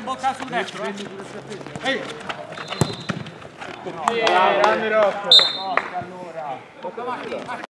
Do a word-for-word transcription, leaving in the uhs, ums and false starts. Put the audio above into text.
Bocca sul destro, eh. Ehi! Grande Rocco! Allora.